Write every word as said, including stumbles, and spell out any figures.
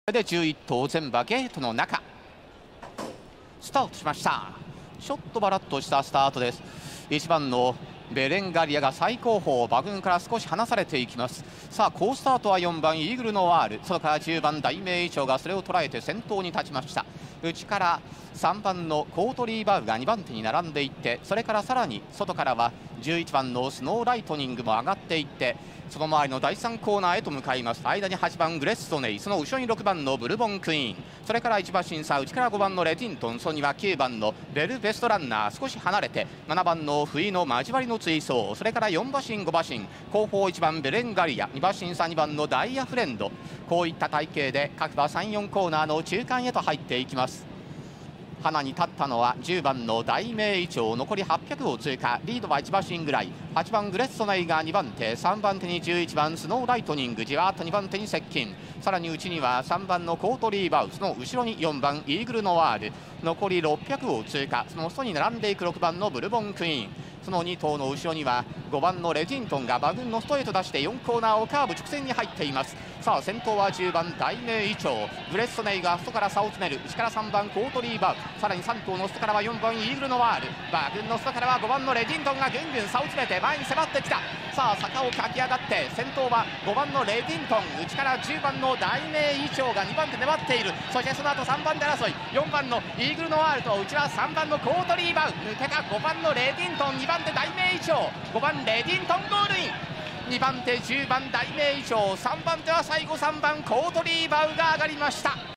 れでじゅういっ頭全馬ゲートの中スタートしました。ちょっとバラッとしたスタートです。いちばんのベレンガリアが最後方、馬群から少し離されていきます。さあ好スタートはよんばんイーグルノワール、それからじゅうばん大名イチョウがそれを捉えて先頭に立ちました。内からさんばんのコートリーバウがにばん手に並んでいって、それからさらに外からはじゅういちばんのスノーライトニングも上がっていって、その周りのだいさんコーナーへと向かいます。間にはちばんグレッソネイ、その後ろにろくばんのブルボンクイーン、それからいち馬審査内からごばんのレティントン、そこにはきゅうばんのベルベストランナー、少し離れてななばんの冬の交わりの追走、それからよん馬身ご馬身、後方いちばんベレンガリア、に馬審査にばんのダイヤフレンド、こういった体型で各馬さん、よんコーナーの中間へと入っていきます。花に立ったのはじゅうばんの大名イチョウ、残りはっぴゃくを通過、リードはいち馬身ぐらい、はちばんグレッソネイがにばん手、さんばん手にじゅういちばんスノーライトニング、じわーっとにばん手に接近、さらに内にはさんばんのコートリーバウ、その後ろによんばんイーグルノワール、残りろっぴゃくを通過、その外に並んでいくろくばんのブルボンクイーン、そのに頭の後ろにはごばんのレティントンが馬群のストへと出してよんコーナーをカーブ直線に入っています。さあ先頭はじゅうばん大名イチョウ、グレッソネイが外から差を詰める、内からさんばんコートリーバウ、さらにさん頭の外からはよんばんイーグルノワール、馬群の外からはごばんのレティントンがぐんぐん差を詰めて前に迫ってきた。さあ坂を駆け上がって先頭はごばんのレティントン、内からじゅうばんの大名イチョウがにばん手粘っている。そしてその後さんばん手争い、よんばんのイーグルノワールと内はさんばんのコートリーバウ、抜けたごばんのレティントン、にばん手大名イチョウ、ごばんレディントンゴールイン、にばん手じゅうばん大名イチョウ、さんばん手は最後さんばんコートリーバウが上がりました。